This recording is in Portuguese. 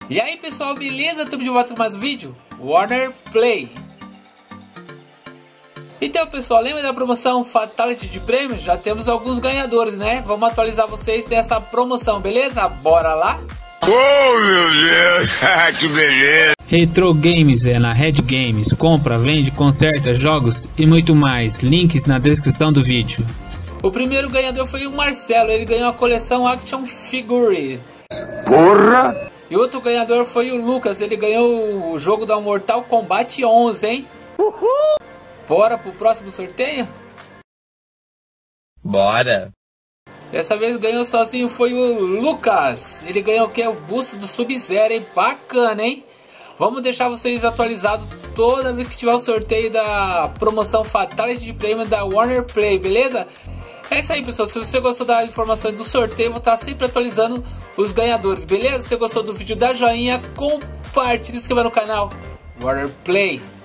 E aí pessoal, beleza? Estamos de volta com mais um vídeo Warner Play. Então pessoal, lembra da promoção Fatality de prêmios? Já temos alguns ganhadores, né? Vamos atualizar vocês dessa promoção, beleza? Bora lá? Oh meu Deus, que beleza! Retro Games é na Red Games, compra, vende, conserta, jogos e muito mais, links na descrição do vídeo. O primeiro ganhador foi o Marcelo, ele ganhou a coleção Action Figure. Porra! E outro ganhador foi o Lucas, ele ganhou o jogo da Mortal Kombat 11, hein? Uhul! Bora pro próximo sorteio? Bora! Dessa vez ganhou sozinho foi o Lucas. Ele ganhou o que? O busto do Sub-Zero, hein? Bacana, hein? Vamos deixar vocês atualizados toda vez que tiver o sorteio da promoção Fatality de prêmio da Warner Play, beleza? É isso aí, pessoal. Se você gostou das informações do sorteio, eu vou estar sempre atualizando os ganhadores, beleza? Se você gostou do vídeo, dá joinha, compartilha, se inscreva no canal Warner Play.